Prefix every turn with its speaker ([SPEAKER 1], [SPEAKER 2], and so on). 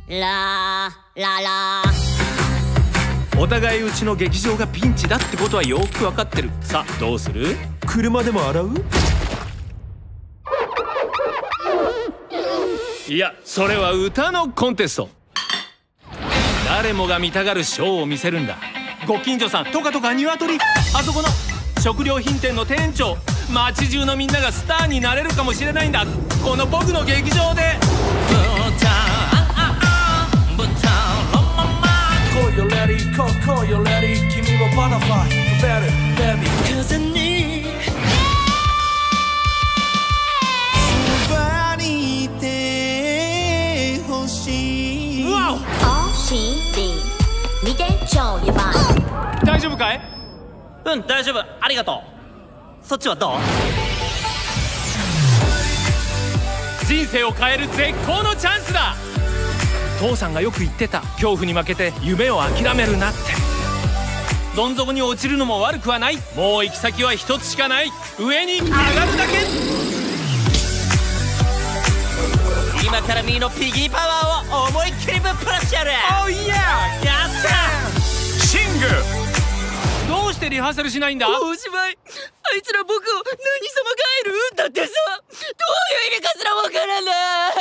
[SPEAKER 1] ラララ。
[SPEAKER 2] お互いうちの劇場がピンチだってことはよく分かってる。さあどうする？車でも洗う？いや、それは歌のコンテスト。誰もが見たがるショーを見せるんだ。ご近所さん、トカトカニワトリ、あそこの食料品店の店長、街中のみんながスターになれるかもしれないんだ、この僕の劇場で。
[SPEAKER 3] Call you ready, call you ready. 君はバタフライ Better, baby. 風にそばにいてほしい。
[SPEAKER 2] うわ
[SPEAKER 1] おしり見て超ヤバい。
[SPEAKER 2] 大丈夫かい？
[SPEAKER 4] うん、大丈夫、ありがとう。そっちはどう？
[SPEAKER 2] 人生を変える絶好のチャンスだ。父さんがよく言ってた、恐怖に負けて夢を諦めるなって。どん底に落ちるのも悪くはない。もう行き先は一つしかない。上に上がるだけ。
[SPEAKER 4] 今からミーのピギーパワーを思いっきりぶっ放してやる。
[SPEAKER 2] おいや
[SPEAKER 4] やった
[SPEAKER 2] シング。どうしてリハーサルしないんだ？
[SPEAKER 4] おしまい。あいつら僕を何様ガエルだってさ、どういう意味かすらわからない。